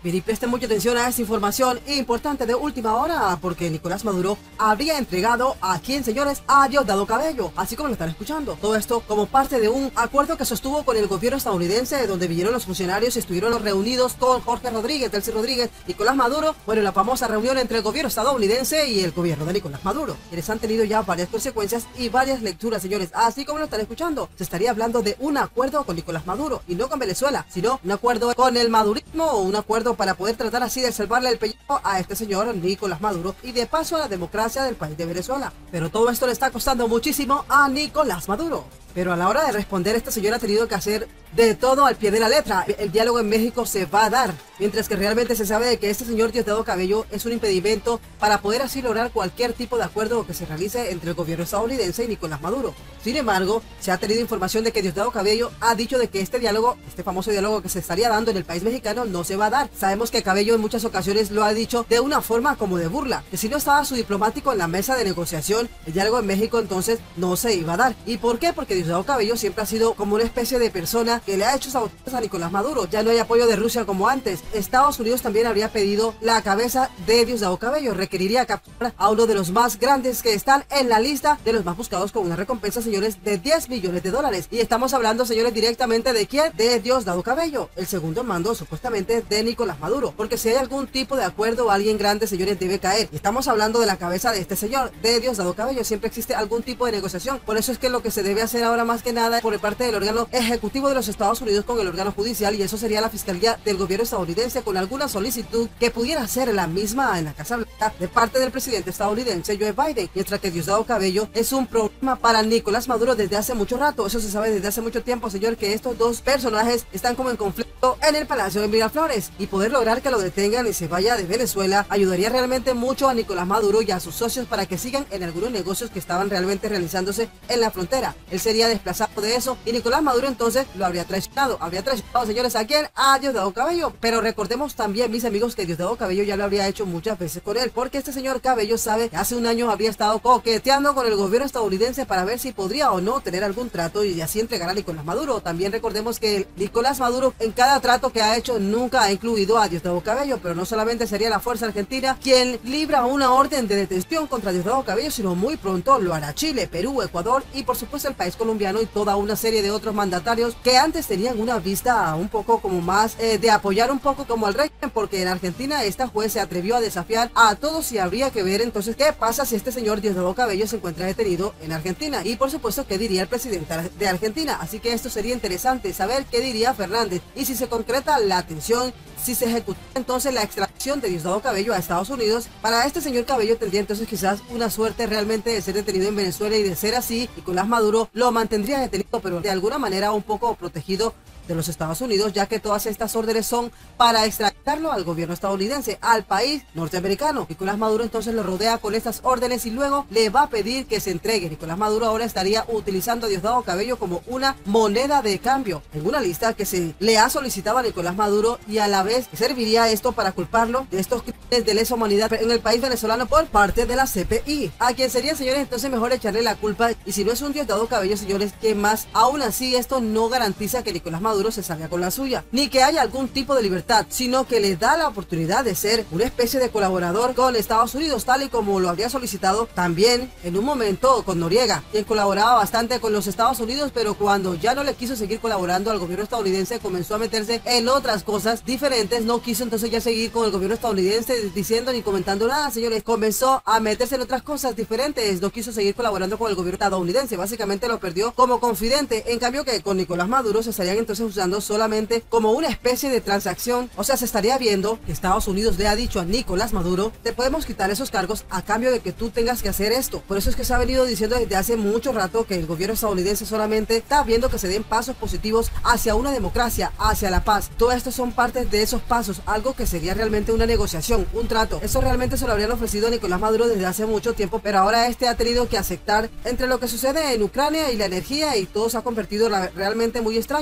Bien, y presten mucha atención a esta información importante de última hora, porque Nicolás Maduro habría entregado ¿a quién, señores? A Diosdado Cabello, así como lo están escuchando. Todo esto como parte de un acuerdo que sostuvo con el gobierno estadounidense, donde vinieron los funcionarios y estuvieron reunidos con Jorge Rodríguez, Delcy Rodríguez, Nicolás Maduro. Bueno, la famosa reunión entre el gobierno estadounidense y el gobierno de Nicolás Maduro, quienes han tenido ya varias consecuencias y varias lecturas, señores, así como lo están escuchando. Se estaría hablando de un acuerdo con Nicolás Maduro, y no con Venezuela, sino un acuerdo con el madurismo, o un acuerdo para poder tratar así de salvarle el pellejo a este señor Nicolás Maduro y de paso a la democracia del país de Venezuela. Pero todo esto le está costando muchísimo a Nicolás Maduro. Pero a la hora de responder, este señor ha tenido que hacer de todo al pie de la letra. El diálogo en México se va a dar, mientras que realmente se sabe de que este señor Diosdado Cabello es un impedimento para poder así lograr cualquier tipo de acuerdo que se realice entre el gobierno estadounidense y Nicolás Maduro. Sin embargo, se ha tenido información de que Diosdado Cabello ha dicho de que este diálogo, este famoso diálogo que se estaría dando en el país mexicano, no se va a dar. Sabemos que Cabello en muchas ocasiones lo ha dicho de una forma como de burla, que si no estaba su diplomático en la mesa de negociación, el diálogo en México entonces no se iba a dar. ¿Y por qué? Porque Diosdado Cabello siempre ha sido como una especie de persona que le ha hecho sabotajes a Nicolás Maduro. Ya no hay apoyo de Rusia como antes. Estados Unidos también habría pedido la cabeza de Diosdado Cabello. Requeriría capturar a uno de los más grandes que están en la lista de los más buscados, con una recompensa, señores, de 10 millones de dólares. Y estamos hablando, señores, directamente de quién, de Diosdado Cabello, el segundo mando supuestamente de Nicolás Maduro. Porque si hay algún tipo de acuerdo, alguien grande, señores, debe caer. Y estamos hablando de la cabeza de este señor, de Diosdado Cabello. Siempre existe algún tipo de negociación. Por eso es que lo que se debe hacer ahora más que nada por parte del órgano ejecutivo de los Estados Unidos con el órgano judicial, y eso sería la fiscalía del gobierno estadounidense, con alguna solicitud que pudiera ser la misma en la Casa Blanca de parte del presidente estadounidense Joe Biden. Mientras que Diosdado Cabello es un problema para Nicolás Maduro desde hace mucho rato. Eso se sabe desde hace mucho tiempo, señor, que estos dos personajes están como en conflicto en el Palacio de Miraflores, y poder lograr que lo detengan y se vaya de Venezuela ayudaría realmente mucho a Nicolás Maduro y a sus socios para que sigan en algunos negocios que estaban realmente realizándose en la frontera. Él sería desplazado de eso, y Nicolás Maduro entonces lo habría traicionado, señores, ¿a quién? A Diosdado Cabello. Pero recordemos también, mis amigos, que Diosdado Cabello ya lo habría hecho muchas veces con él, porque este señor Cabello sabe que hace un año habría estado coqueteando con el gobierno estadounidense para ver si podría o no tener algún trato y así entregar a Nicolás Maduro. También recordemos que Nicolás Maduro en cada trato que ha hecho nunca ha incluido a Diosdado Cabello, pero no solamente sería la Fuerza Argentina quien libra una orden de detención contra Diosdado Cabello, sino muy pronto lo hará Chile, Perú, Ecuador y por supuesto el país colombiano y toda una serie de otros mandatarios que antes tenían una vista un poco como más de apoyar un poco como al régimen, porque en Argentina esta juez se atrevió a desafiar a todos y habría que ver entonces qué pasa si este señor Diosdado Cabello se encuentra detenido en Argentina, y por supuesto qué diría el presidente de Argentina. Así que esto sería interesante saber qué diría Fernández, y si se concreta la atención, si se ejecuta entonces la extracción de Diosdado Cabello a Estados Unidos. Para este señor Cabello tendría entonces quizás una suerte realmente de ser detenido en Venezuela, y de ser así, Nicolás Maduro lo mantendría detenido, pero de alguna manera un poco protegido de los Estados Unidos, ya que todas estas órdenes son para extraditarlo al gobierno estadounidense, al país norteamericano. Nicolás Maduro entonces lo rodea con estas órdenes y luego le va a pedir que se entregue. Nicolás Maduro ahora estaría utilizando a Diosdado Cabello como una moneda de cambio en una lista que se le ha solicitado a Nicolás Maduro, y a la vez serviría esto para culparlo de estos crímenes de lesa humanidad en el país venezolano por parte de la CPI, a quien sería, señores, entonces mejor echarle la culpa. Y si no es un Diosdado Cabello, señores, ¿qué más? Aún así, esto no garantiza que Nicolás Maduro se salga con la suya, ni que haya algún tipo de libertad, sino que le da la oportunidad de ser una especie de colaborador con Estados Unidos, tal y como lo habría solicitado también en un momento con Noriega, quien colaboraba bastante con los Estados Unidos, pero cuando ya no le quiso seguir colaborando al gobierno estadounidense, comenzó a meterse en otras cosas diferentes. No quiso entonces ya seguir con el gobierno estadounidense diciendo ni comentando nada, señores, comenzó a meterse en otras cosas diferentes, no quiso seguir colaborando con el gobierno estadounidense, básicamente lo perdió como confidente. En cambio que con Nicolás Maduro se estarían entonces usando solamente como una especie de transacción. O sea, se estaría viendo que Estados Unidos le ha dicho a Nicolás Maduro: te podemos quitar esos cargos a cambio de que tú tengas que hacer esto. Por eso es que se ha venido diciendo desde hace mucho rato que el gobierno estadounidense solamente está viendo que se den pasos positivos hacia una democracia, hacia la paz. Todo esto son partes de esos pasos, algo que sería realmente una negociación, un trato. Eso realmente se lo habrían ofrecido a Nicolás Maduro desde hace mucho tiempo, pero ahora este ha tenido que aceptar entre lo que sucede en Ucrania y la energía, y todo se ha convertido realmente muy extraño. Las noticias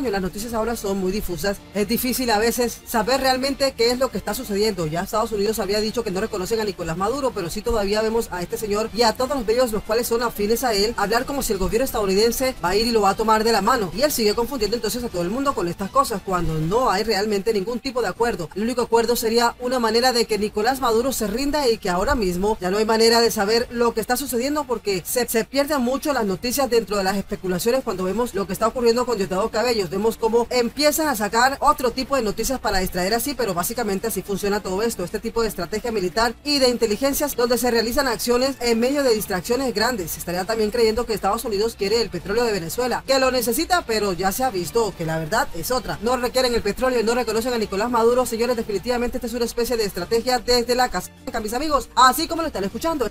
noticias ahora son muy difusas. Es difícil a veces saber realmente qué es lo que está sucediendo. Ya Estados Unidos había dicho que no reconocen a Nicolás Maduro, pero sí todavía vemos a este señor y a todos los medios los cuales son afines a él hablar como si el gobierno estadounidense va a ir y lo va a tomar de la mano. Y él sigue confundiendo entonces a todo el mundo con estas cosas cuando no hay realmente ningún tipo de acuerdo. El único acuerdo sería una manera de que Nicolás Maduro se rinda y que ahora mismo ya no hay manera de saber lo que está sucediendo porque se pierden mucho las noticias dentro de las especulaciones cuando vemos lo que está ocurriendo con Diosdado Cabello. Vemos cómo empiezan a sacar otro tipo de noticias para distraer así, pero básicamente así funciona todo esto, este tipo de estrategia militar y de inteligencias donde se realizan acciones en medio de distracciones grandes. Estaría también creyendo que Estados Unidos quiere el petróleo de Venezuela, que lo necesita, pero ya se ha visto que la verdad es otra. No requieren el petróleo y no reconocen a Nicolás Maduro. Señores, definitivamente esta es una especie de estrategia desde la casa, mis amigos, así como lo están escuchando.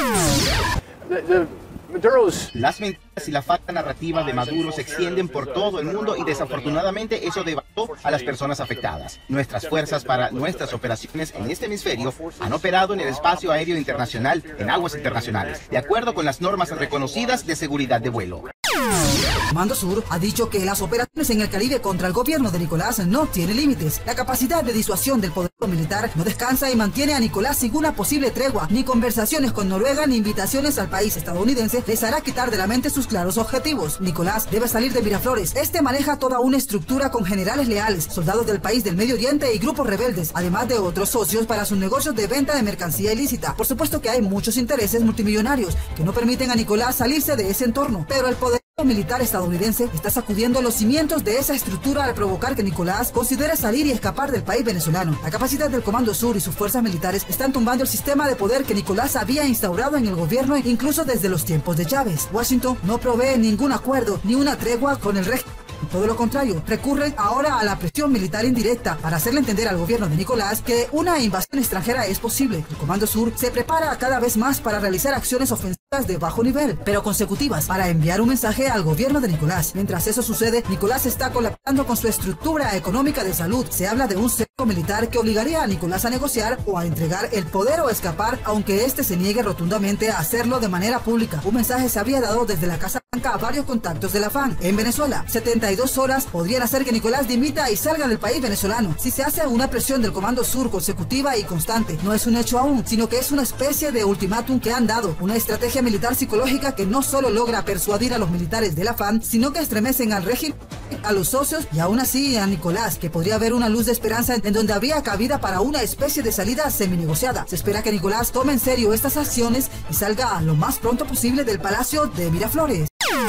Las mentiras y la falta narrativa de Maduro se extienden por todo el mundo y desafortunadamente eso devastó a las personas afectadas. Nuestras fuerzas para nuestras operaciones en este hemisferio han operado en el espacio aéreo internacional, en aguas internacionales, de acuerdo con las normas reconocidas de seguridad de vuelo. Comando Sur ha dicho que las operaciones en el Caribe contra el gobierno de Nicolás no tiene límites. La capacidad de disuasión del poder militar no descansa y mantiene a Nicolás sin una posible tregua, ni conversaciones con Noruega ni invitaciones al país estadounidense les hará quitar de la mente sus claros objetivos. Nicolás debe salir de Miraflores. Este maneja toda una estructura con generales leales, soldados del país del Medio Oriente y grupos rebeldes, además de otros socios para sus negocios de venta de mercancía ilícita. Por supuesto que hay muchos intereses multimillonarios que no permiten a Nicolás salirse de ese entorno, pero el poder militar estadounidense está sacudiendo los cimientos de esa estructura al provocar que Nicolás considere salir y escapar del país venezolano. La capacidad del Comando Sur y sus fuerzas militares están tumbando el sistema de poder que Nicolás había instaurado en el gobierno incluso desde los tiempos de Chávez. Washington no provee ningún acuerdo ni una tregua con el régimen. Todo lo contrario, recurren ahora a la presión militar indirecta para hacerle entender al gobierno de Nicolás que una invasión extranjera es posible. El Comando Sur se prepara cada vez más para realizar acciones ofensivas de bajo nivel, pero consecutivas, para enviar un mensaje al gobierno de Nicolás. Mientras eso sucede, Nicolás está colapsando con su estructura económica de salud. Se habla de un cerco militar que obligaría a Nicolás a negociar o a entregar el poder o escapar, aunque este se niegue rotundamente a hacerlo de manera pública. Un mensaje se habría dado desde la Casa Blanca a varios contactos de la FAN en Venezuela. 72 horas podrían hacer que Nicolás dimita y salga del país venezolano. Si se hace una presión del Comando Sur consecutiva y constante, no es un hecho aún, sino que es una especie de ultimátum que han dado, una estrategia militar psicológica que no solo logra persuadir a los militares de la FAN, sino que estremecen al régimen, a los socios y aún así a Nicolás, que podría haber una luz de esperanza en donde habría cabida para una especie de salida seminegociada. Se espera que Nicolás tome en serio estas acciones y salga lo más pronto posible del Palacio de Miraflores.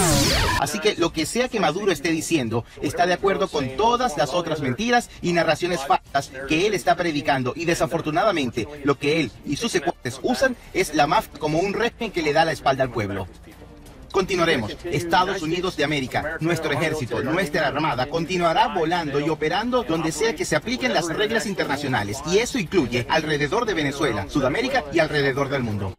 Así que lo que sea que Maduro esté diciendo está de acuerdo con todas las otras mentiras y narraciones falsas que él está predicando, y desafortunadamente lo que él y sus secuaces usan es la mafia como un régimen que le da la espalda al pueblo. Continuaremos. Estados Unidos de América, nuestro ejército, nuestra armada continuará volando y operando donde sea que se apliquen las reglas internacionales, y eso incluye alrededor de Venezuela, Sudamérica y alrededor del mundo.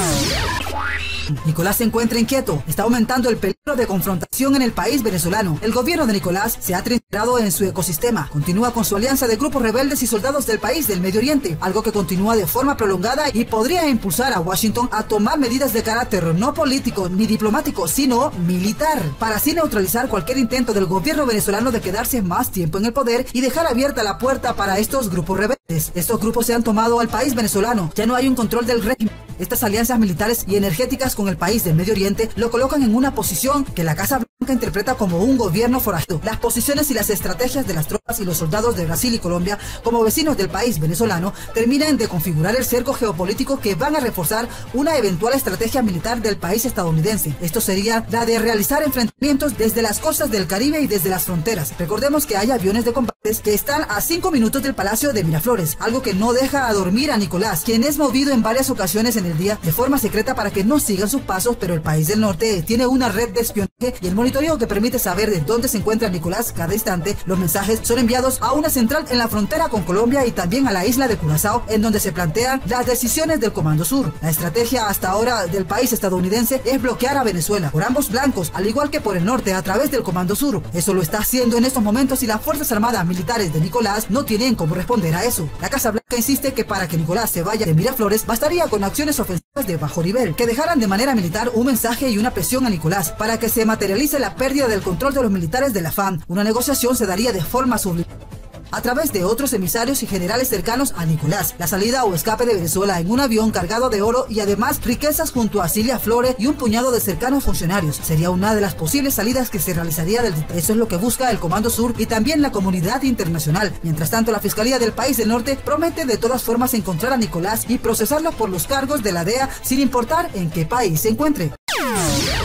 Nicolás se encuentra inquieto, está aumentando el peligro de confrontación en el país venezolano. El gobierno de Nicolás se ha trincherado en su ecosistema, continúa con su alianza de grupos rebeldes y soldados del país del Medio Oriente, algo que continúa de forma prolongada y podría impulsar a Washington a tomar medidas de carácter no político ni diplomático, sino militar, para así neutralizar cualquier intento del gobierno venezolano de quedarse más tiempo en el poder y dejar abierta la puerta para estos grupos rebeldes. Estos grupos se han tomado al país venezolano, ya no hay un control del régimen. Estas alianzas militares y energéticas con el país del Medio Oriente lo colocan en una posición que la Casa Blanca interpreta como un gobierno forajido. Las posiciones y las estrategias de las tropas y los soldados de Brasil y Colombia como vecinos del país venezolano terminan de configurar el cerco geopolítico que van a reforzar una eventual estrategia militar del país estadounidense. Esto sería la de realizar enfrentamientos desde las costas del Caribe y desde las fronteras. Recordemos que hay aviones de combates que están a 5 minutos del Palacio de Miraflores, algo que no deja a dormir a Nicolás, quien es movido en varias ocasiones en el día de forma secreta para que no sigan sus pasos, pero el país del norte tiene una red de espionaje y el monitoreo que permite saber de dónde se encuentra Nicolás cada instante. Los mensajes son enviados a una central en la frontera con Colombia y también a la isla de Curazao, en donde se plantean las decisiones del Comando Sur. La estrategia hasta ahora del país estadounidense es bloquear a Venezuela por ambos flancos, al igual que por el norte a través del Comando Sur. Eso lo está haciendo en estos momentos y las fuerzas armadas militares de Nicolás no tienen cómo responder a eso. La Casa Blanca insiste que para que Nicolás se vaya de Miraflores bastaría con acciones ofensivas de bajo nivel, que dejaran de manera militar un mensaje y una presión a Nicolás para que se materialice la pérdida del control de los militares de la FARC. Una negociación se daría de forma subliminal a través de otros emisarios y generales cercanos a Nicolás. La salida o escape de Venezuela en un avión cargado de oro y además riquezas junto a Cilia Flores y un puñado de cercanos funcionarios sería una de las posibles salidas que se realizaría del distrito. Eso es lo que busca el Comando Sur y también la comunidad internacional. Mientras tanto, la Fiscalía del país del norte promete de todas formas encontrar a Nicolás y procesarlo por los cargos de la DEA sin importar en qué país se encuentre.